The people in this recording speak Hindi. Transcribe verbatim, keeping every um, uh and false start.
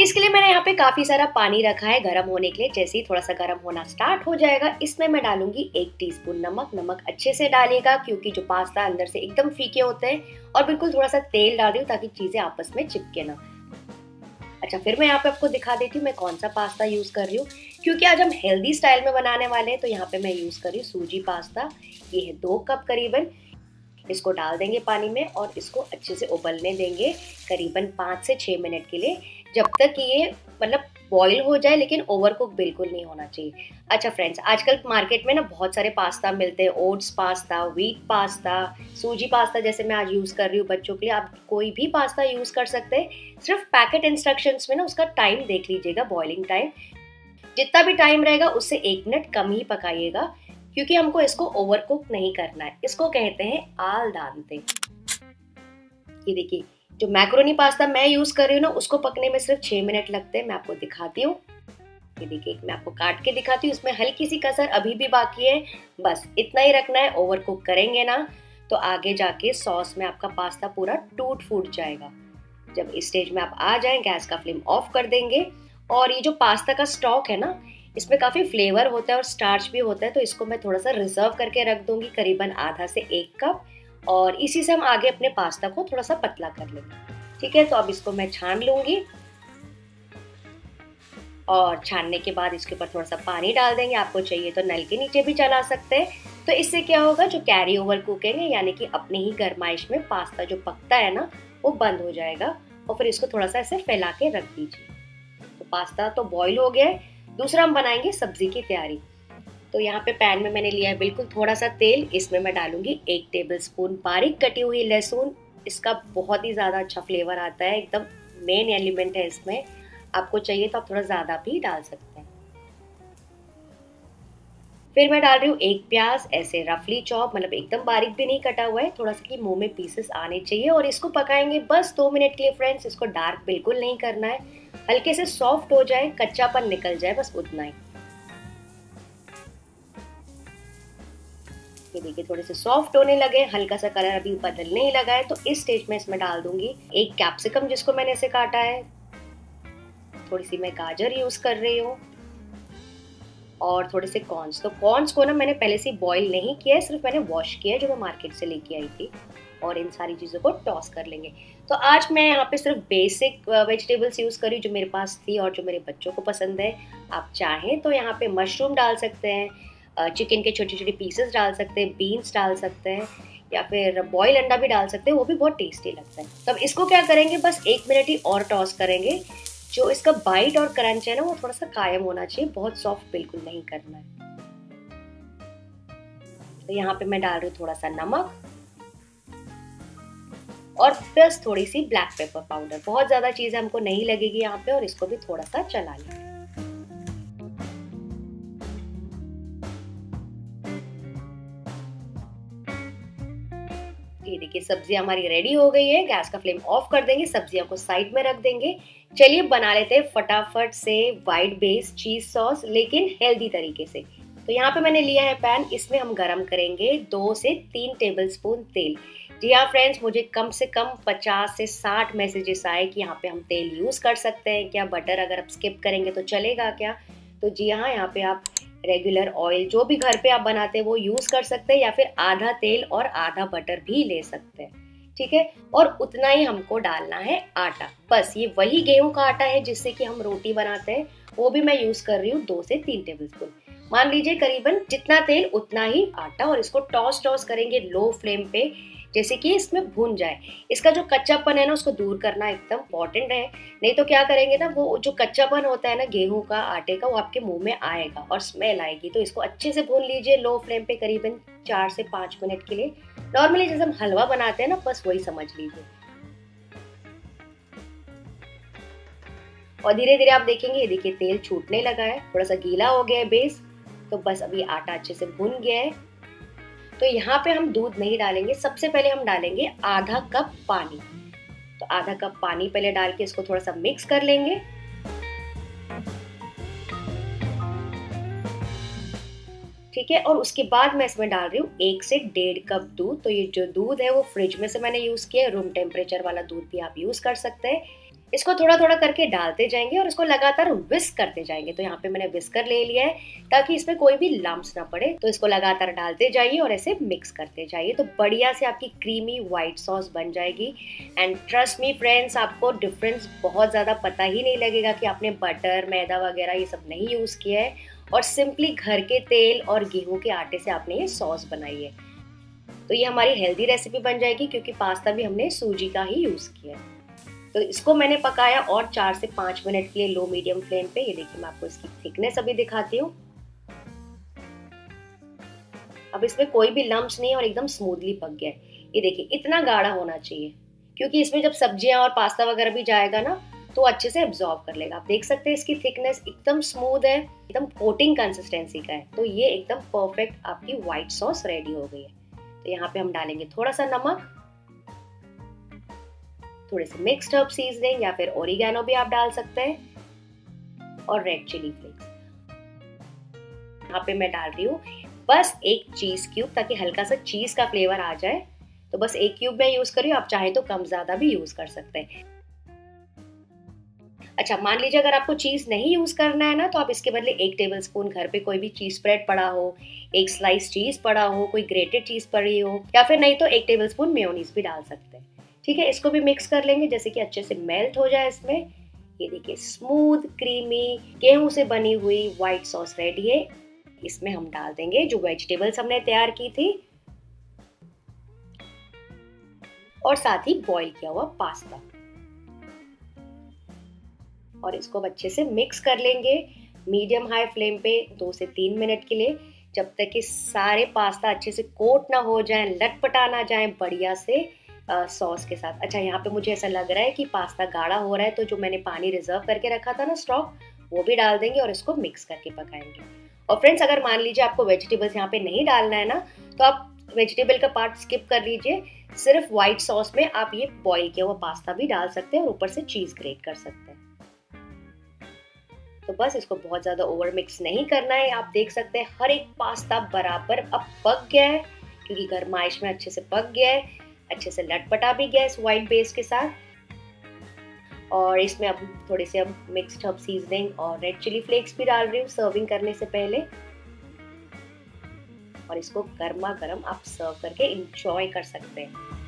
इसके लिए मैंने यहाँ पे काफ़ी सारा पानी रखा है गर्म होने के लिए। जैसे ही थोड़ा सा गर्म होना स्टार्ट हो जाएगा, इसमें मैं डालूंगी एक टीस्पून नमक। नमक अच्छे से डालिएगा क्योंकि जो पास्ता अंदर से एकदम फीके होते हैं। और बिल्कुल थोड़ा सा तेल डाल रही हूँ ताकि चीज़ें आपस में चिपके ना। अच्छा, फिर मैं यहाँ पे आपको दिखा देती हूँ मैं कौन सा पास्ता यूज़ कर रही हूँ। क्योंकि आज हम हेल्दी स्टाइल में बनाने वाले हैं, तो यहाँ पे मैं यूज़ कर रही हूँ सूजी पास्ता। ये है दो कप करीबन। इसको डाल देंगे पानी में और इसको अच्छे से उबलने देंगे करीबन पाँच से छः मिनट के लिए, जब तक ये मतलब बॉईल हो जाए, लेकिन ओवर कुक बिल्कुल नहीं होना चाहिए। अच्छा फ्रेंड्स, आजकल मार्केट में ना बहुत सारे पास्ता मिलते हैं, ओट्स पास्ता, व्हीट पास्ता, सूजी पास्ता जैसे मैं आज यूज़ कर रही हूँ बच्चों के लिए। आप कोई भी पास्ता यूज़ कर सकते हैं। सिर्फ पैकेट इंस्ट्रक्शंस में ना उसका टाइम देख लीजिएगा, बॉइलिंग टाइम। जितना भी टाइम रहेगा उससे एक मिनट कम ही पकाइएगा, क्योंकि हमको इसको ओवर कुक नहीं करना है। इसको कहते हैं आल दांते। ये देखिए, जो मैक्रोनी पास्ता मैं यूज कर रही हूँ ना, उसको पकने में सिर्फ छह मिनट लगते हैं। मैं आपको दिखाती हूँ। ये देखिए, मैं आपको काट के दिखाती हूँ। इसमें हल्की सी कसर अभी भी बाकी है। बस इतना ही रखना है। ओवर कुक करेंगे ना तो आगे जाके सॉस में आपका पास्ता पूरा टूट फूट जाएगा। जब इस स्टेज में आप आ जाएं, गैस का फ्लेम ऑफ कर देंगे। और ये जो पास्ता का स्टॉक है ना, इसमें काफ़ी फ्लेवर होता है और स्टार्च भी होता है, तो इसको मैं थोड़ा सा रिजर्व करके रख दूंगी, करीबन आधा से एक कप। और इसी से हम आगे अपने पास्ता को थोड़ा सा पतला कर लेंगे। ठीक है, तो अब इसको मैं छान लूंगी। और छानने के बाद इसके ऊपर थोड़ा सा पानी डाल देंगे। आपको चाहिए तो नल के नीचे भी चला सकते हैं। तो इससे क्या होगा, जो कैरी ओवर कुकिंग है, यानी कि अपने ही गरमाइश में पास्ता जो पकता है ना, वो बंद हो जाएगा। और फिर इसको थोड़ा सा ऐसे फैला के रख दीजिए। तो पास्ता तो बॉईल हो गया है। दूसरा हम बनाएंगे सब्जी की तैयारी। तो यहाँ पे पैन में मैंने लिया है बिल्कुल थोड़ा सा तेल। इसमें मैं डालूंगी एक टेबलस्पून बारीक कटी हुई लहसुन। इसका बहुत ही ज़्यादा अच्छा फ्लेवर आता है, एकदम मेन एलिमेंट है इसमें। आपको चाहिए तो आप थोड़ा ज़्यादा भी डाल सकते हैं। फिर मैं डाल रही हूँ एक प्याज, ऐसे रफली चॉप, मतलब एकदम बारीक भी नहीं कटा हुआ है, थोड़ा सा कि मुंह में पीसेस आने चाहिए। और इसको पकाएंगे बस दो मिनट के लिए फ्रेंड्स। इसको डार्क बिल्कुल नहीं करना है, हल्के से सॉफ्ट हो जाए, कच्चापन निकल जाए, बस उतना ही। ये देखिए, थोड़े से सॉफ्ट होने लगे, हल्का सा कलर अभी बदलने ही लगा है। तो इस स्टेज में इसमें डाल दूंगी एक कैप्सिकम, जिसको मैंने ऐसे काटा है। थोड़ी सी मैं गाजर यूज कर रही हूँ और थोड़े से कॉर्न्स। तो कॉर्न्स को ना मैंने पहले से बॉईल नहीं किया है, सिर्फ मैंने वॉश किया है, जो मैं मार्केट से लेके आई थी। और इन सारी चीज़ों को टॉस कर लेंगे। तो आज मैं यहाँ पे सिर्फ बेसिक वेजिटेबल्स यूज़ करी जो मेरे पास थी और जो मेरे बच्चों को पसंद है। आप चाहें तो यहाँ पे मशरूम डाल सकते हैं, चिकन के छोटे छोटे पीसेस डाल सकते हैं, बीन्स डाल सकते हैं, या फिर बॉयल अंडा भी डाल सकते हैं, वो भी बहुत टेस्टी लगता है। तब इसको क्या करेंगे, बस एक मिनट ही और टॉस करेंगे। जो इसका बाइट और क्रंच है ना, वो थोड़ा सा कायम होना चाहिए, बहुत सॉफ्ट बिल्कुल नहीं करना है। तो यहाँ पे मैं डाल रही हूँ थोड़ा सा नमक और प्लस थोड़ी सी ब्लैक पेपर पाउडर। बहुत ज्यादा चीजें हमको नहीं लगेगी यहाँ पे। और इसको भी थोड़ा सा चला लेंगे। ये देखिए, सब्जियां हमारी रेडी हो गई है। गैस का फ्लेम ऑफ कर देंगे, सब्जियों को साइड में रख देंगे। चलिए बना लेते हैं फटाफट से व्हाइट बेस चीज सॉस, लेकिन हेल्दी तरीके से। तो यहाँ पे मैंने लिया है पैन, इसमें हम गरम करेंगे दो से तीन टेबलस्पून तेल। जी हाँ फ्रेंड्स, मुझे कम से कम पचास से साठ मैसेजेस आए कि यहाँ पे हम तेल यूज कर सकते हैं क्या, बटर अगर आप स्किप करेंगे तो चलेगा क्या। तो जी हाँ, यहाँ पे आप रेगुलर ऑयल जो भी घर पे आप बनाते हैं वो यूज कर सकते हैं, या फिर आधा तेल और आधा बटर भी ले सकते हैं। ठीक है, और उतना ही हमको डालना है आटा। बस ये वही गेहूं का आटा है जिससे कि हम रोटी बनाते हैं, वो भी मैं यूज कर रही हूँ दो से तीन टेबलस्पून। मान लीजिए करीबन जितना तेल उतना ही आटा। और इसको टॉस टॉस करेंगे लो फ्लेम पे, जैसे कि इसमें भून जाए। इसका जो कच्चापन है ना, उसको दूर करना एकदम इम्पोर्टेंट है। नहीं तो क्या करेंगे ना, वो जो कच्चापन होता है ना गेहूं का, आटे का, वो आपके मुंह में आएगा और स्मेल आएगी। तो इसको अच्छे से भून लीजिए लो फ्लेम पे करीबन चार से पाँच मिनट के लिए। नॉर्मली जैसे हम हलवा बनाते हैं ना, बस वही समझ लीजिए। और धीरे धीरे आप देखेंगे, ये देखिए तेल छूटने लगा है, थोड़ा सा गीला हो गया है बेस। तो बस अभी आटा अच्छे से भुन गया है। तो यहाँ पे हम दूध नहीं डालेंगे, सबसे पहले हम डालेंगे आधा कप पानी। तो आधा कप पानी पहले डाल के इसको थोड़ा सा मिक्स कर लेंगे। ठीक है, और उसके बाद मैं इसमें डाल रही हूँ एक से डेढ़ कप दूध। तो ये जो दूध है वो फ्रिज में से मैंने यूज किया है, रूम टेम्परेचर वाला दूध भी आप यूज कर सकते हैं। इसको थोड़ा थोड़ा करके डालते जाएंगे और इसको लगातार विस्क करते जाएंगे। तो यहाँ पे मैंने विस्कर ले लिया है ताकि इसमें कोई भी लम्प्स ना पड़े। तो इसको लगातार डालते जाइए और ऐसे मिक्स करते जाइए, तो बढ़िया से आपकी क्रीमी व्हाइट सॉस बन जाएगी। एंड ट्रस्ट मी फ्रेंड्स, आपको डिफरेंस बहुत ज़्यादा पता ही नहीं लगेगा कि आपने बटर, मैदा वगैरह ये सब नहीं यूज़ किया है और सिंपली घर के तेल और गेहूँ के आटे से आपने ये सॉस बनाई है। तो ये हमारी हेल्दी रेसिपी बन जाएगी क्योंकि पास्ता भी हमने सूजी का ही यूज़ किया है। तो इसको मैंने पकाया और चार से पाँच मिनट के लिए लो मीडियम फ्लेम पे। ये देखिए मैं आपको इसकी थिकनेस अभी दिखाती हूँ। अब इसमें कोई भी लम्प्स नहीं है और एकदम स्मूथली पक गया है। ये देखिए इतना गाढ़ा होना चाहिए क्योंकि इसमें जब सब्जियां और पास्ता वगैरह भी जाएगा ना तो अच्छे से एब्जॉर्ब कर लेगा। आप देख सकते हैं इसकी थिकनेस एकदम स्मूथ है, एकदम कोटिंग कंसिस्टेंसी का है। तो ये एकदम परफेक्ट आपकी व्हाइट सॉस रेडी हो गई है। तो यहाँ पे हम डालेंगे थोड़ा सा नमक, थोड़े से मिक्स्ड हर्ब सीजनिंग या फिर ओरिगैनो भी आप डाल सकते हैं, और रेड चिली फ्लेक्स। यहाँ पे मैं डाल रही हूँ बस एक चीज क्यूब ताकि हल्का सा चीज का फ्लेवर आ जाए। तो बस एक क्यूब मैं यूज कर रही हूँ, आप चाहे तो कम ज्यादा भी यूज कर सकते हैं। अच्छा, मान लीजिए अगर आपको चीज नहीं यूज करना है ना तो आप इसके बदले एक टेबलस्पून घर पे कोई भी चीज स्प्रेड पड़ा हो, एक स्लाइस चीज पड़ा हो, कोई ग्रेटेड चीज पड़ी हो, या फिर नहीं तो एक टेबलस्पून मेयोनीज भी डाल सकते हैं। ठीक है, इसको भी मिक्स कर लेंगे जैसे कि अच्छे से मेल्ट हो जाए इसमें। ये देखिए स्मूथ क्रीमी गेहूं से बनी हुई व्हाइट सॉस रेडी है। इसमें हम डाल देंगे जो वेजिटेबल्स हमने तैयार की थी और साथ ही बॉईल किया हुआ पास्ता, और इसको अच्छे से मिक्स कर लेंगे मीडियम हाई फ्लेम पे दो से तीन मिनट के लिए, जब तक कि सारे पास्ता अच्छे से कोट ना हो जाए, लटपटा ना जाए बढ़िया से सॉस के साथ। अच्छा, यहाँ पे मुझे ऐसा लग रहा है कि पास्ता गाढ़ा हो रहा है, तो जो मैंने पानी रिजर्व करके रखा था ना स्टॉक, वो भी डाल देंगे और इसको मिक्स करके पकाएंगे। और फ्रेंड्स, अगर मान लीजिए आपको वेजिटेबल्स यहाँ पे नहीं डालना है ना तो आप वेजिटेबल का पार्ट स्किप कर लीजिए, सिर्फ व्हाइट सॉस में आप ये बॉईल किया हुआ पास्ता भी डाल सकते हैं और ऊपर से चीज ग्रेट कर सकते हैं। तो बस इसको बहुत ज्यादा ओवर मिक्स नहीं करना है। आप देख सकते हैं हर एक पास्ता बराबर अब पक गया है क्योंकि गरमाइश में अच्छे से पक गया है, अच्छे से लटपटा भी गया इस व्हाइट बेस के साथ। और इसमें अब थोड़े से अब मिक्स्ड हर्ब सीजनिंग और रेड चिली फ्लेक्स भी डाल रही हूँ सर्विंग करने से पहले, और इसको गर्मा गर्म आप सर्व करके एंजॉय कर सकते हैं।